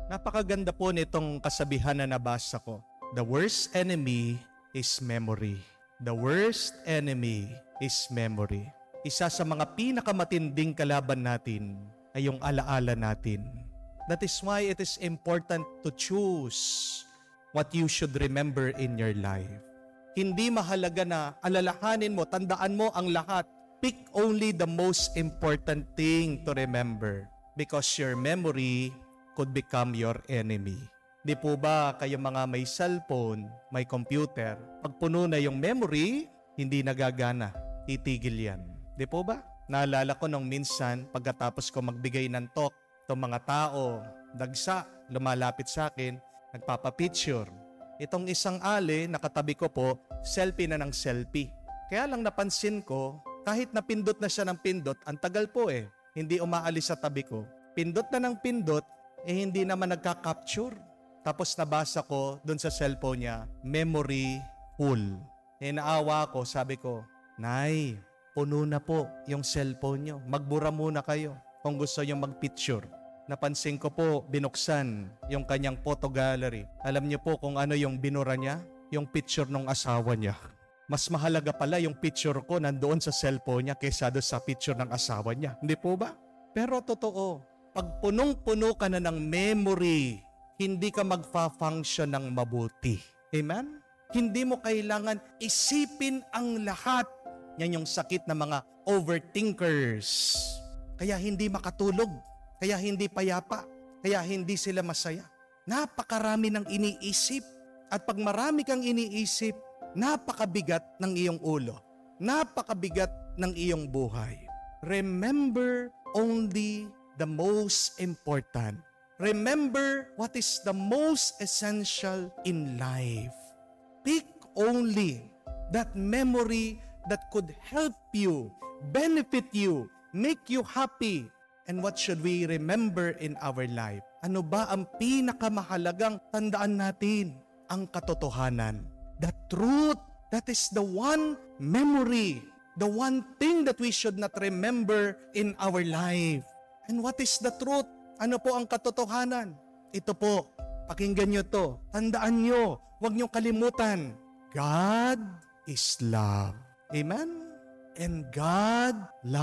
Napakaganda po nitong kasabihan na nabasa ko. The worst enemy is memory. The worst enemy is memory. Isa sa mga pinakamatinding kalaban natin ay yung alaala natin. That is why it is important to choose what you should remember in your life. Hindi mahalaga na alalahanin mo, tandaan mo ang lahat. Pick only the most important thing to remember because your memory could become your enemy. Di po ba kayo mga may cellphone, may computer, pag puno na yung memory, hindi nagagana, titigil yan. Di po ba? Naalala ko nung minsan, pagkatapos ko magbigay ng talk, itong mga tao, dagsa, lumalapit sa akin, nagpapapicture. Itong isang ali, nakatabi ko po, selfie na ng selfie. Kaya lang napansin ko, kahit napindot na siya ng pindot, ang tagal po hindi umaalis sa tabi ko. Pindot na ng pindot, hindi naman nagka-capture. Tapos nabasa ko doon sa cellphone niya, memory full. Naawa ko, sabi ko, Nay, puno na po yung cellphone niyo. Magbura muna kayo kung gusto niyo mag-picture. Napansin ko po, binuksan yung kanyang photo gallery. Alam niyo po kung ano yung binura niya? Yung picture ng asawa niya. Mas mahalaga pala yung picture ko nandoon sa cellphone niya kaysa doon sa picture ng asawa niya. Hindi po ba? Pero totoo, pag punong-puno ka na ng memory, hindi ka magfa-function ng mabuti. Amen? Hindi mo kailangan isipin ang lahat. Yan yung sakit ng mga overthinkers. Kaya hindi makatulog. Kaya hindi payapa. Kaya hindi sila masaya. Napakarami ng iniisip. At pag marami kang iniisip, napakabigat ng iyong ulo. Napakabigat ng iyong buhay. Remember only the most important. Remember what is the most essential in life. Pick only that memory that could help you, benefit you, make you happy. And what should we remember in our life? Ano ba ang pinakamahalagang tandaan natin? Ang katotohanan. The truth. That is the one memory. The one thing that we should not remember in our life. And what is the truth? Ano po ang katotohanan? Ito po, pakinggan nyo to. Tandaan nyo, huwag nyo kalimutan. God is love. Amen? And God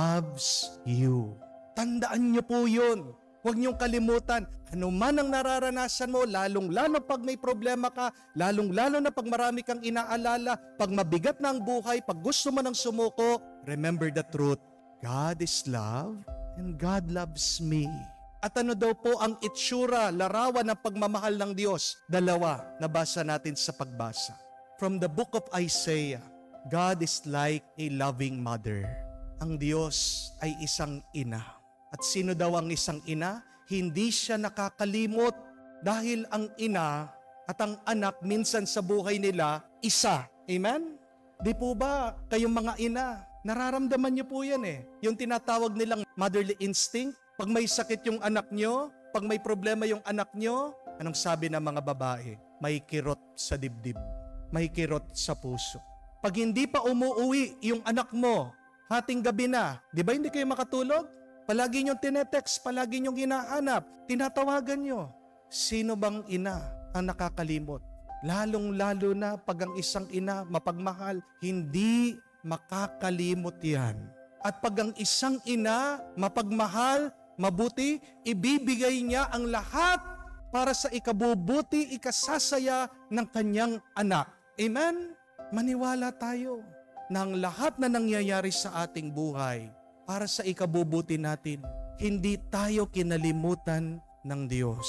loves you. Tandaan nyo po yun. Huwag niyong kalimutan. Ano man ang nararanasan mo, lalong-lalo pag may problema ka, lalong-lalo na pag marami kang inaalala, pag mabigat na ang buhay, pag gusto mo nang sumuko, remember the truth. God is love and God loves me. At ano daw po ang itsura, larawan ng pagmamahal ng Diyos? Dalawa, nabasa natin sa pagbasa. From the book of Isaiah, God is like a loving mother. Ang Diyos ay isang ina. At sino daw ang isang ina? Hindi siya nakakalimot dahil ang ina at ang anak minsan sa buhay nila, isa. Amen? Di po ba kayong mga ina, nararamdaman niyo po yan Yung tinatawag nilang motherly instinct. Pag may sakit yung anak nyo, pag may problema yung anak nyo, anong sabi ng mga babae? May kirot sa dibdib. May kirot sa puso. Pag hindi pa umuuwi yung anak mo, hating gabi na, di ba hindi kayo makatulog? Palagi niyong tinetext, palagi niyong hinahanap, tinatawagan niyo. Sino bang ina ang nakakalimot? Lalong-lalo na pag ang isang ina mapagmahal, hindi makakalimot yan. At pag ang isang ina mapagmahal, mabuti, ibibigay niya ang lahat para sa ikabubuti, ikasasaya ng kanyang anak. Amen? Maniwala tayo na ang lahat na nangyayari sa ating buhay, para sa ikabubuti natin, hindi tayo kinalimutan ng Diyos.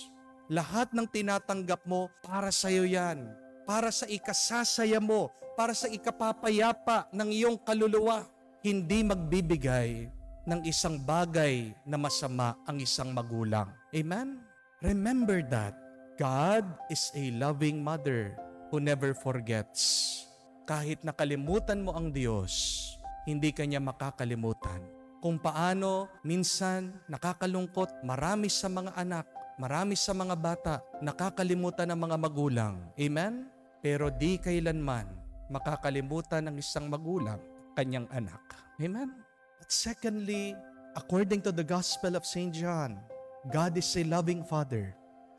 Lahat ng tinatanggap mo, para sa iyo yan. Para sa ikasasaya mo, para sa ikapapayapa ng iyong kaluluwa. Hindi magbibigay ng isang bagay na masama ang isang magulang. Amen? Remember that God is a loving mother who never forgets. Kahit nakalimutan mo ang Diyos, hindi kanya makakalimutan. Kung paano minsan nakakalungkot marami sa mga anak, marami sa mga bata, nakakalimutan ng mga magulang. Amen? Pero di kailanman makakalimutan ng isang magulang kanyang anak. Amen? At secondly, according to the Gospel of St. John, God is a loving Father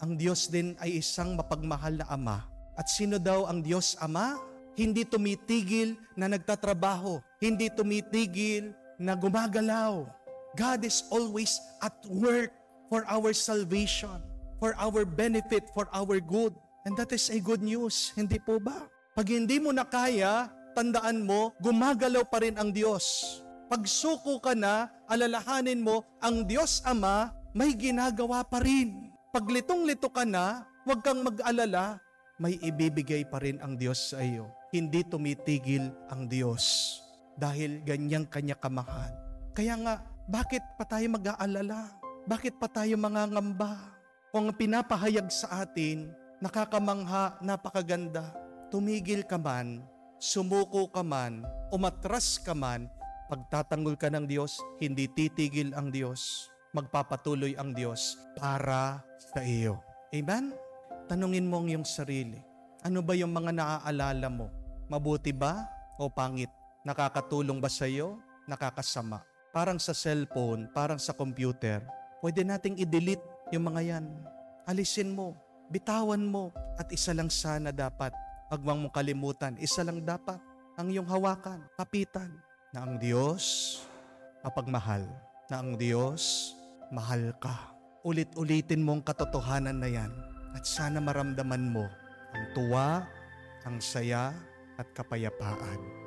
ang Diyos din ay isang mapagmahal na Ama. At sino daw ang Diyos Ama? Hindi tumitigil na nagtatrabaho. Hindi tumitigil na gumagalaw. God is always at work for our salvation, for our benefit, for our good. And that is a good news, hindi po ba? Pag hindi mo na kaya, tandaan mo, gumagalaw pa rin ang Diyos. Pag suko ka na, alalahanin mo, ang Diyos Ama may ginagawa pa rin. Pag litong-lito ka na, huwag kang mag-alala, may ibibigay pa rin ang Diyos sa iyo. Hindi tumitigil ang Diyos dahil ganyang kanya kamahal. Kaya nga, bakit pa tayo mag-aalala? Bakit pa tayo mangangamba? Kung pinapahayag sa atin, nakakamangha, napakaganda. Tumigil ka man, sumuko ka man, umatras ka man, pagtatanggol ka ng Diyos, hindi titigil ang Diyos. Magpapatuloy ang Diyos para sa iyo. Amen? Tanungin mo ang iyong sarili. Ano ba yung mga naaalala mo? Mabuti ba o pangit? Nakakatulong ba sa iyo? Nakakasama? Parang sa cellphone, parang sa computer, pwede nating i-delete yung mga yan. Alisin mo, bitawan mo, at isa lang sana dapat. Huwag mong kalimutan, isa lang dapat ang iyong hawakan, kapitan, na ang Diyos mapagmahal, na ang Diyos mahal ka. Ulit-ulitin mo ang katotohanan na yan at sana maramdaman mo ang tuwa, ang saya at kapayapaan.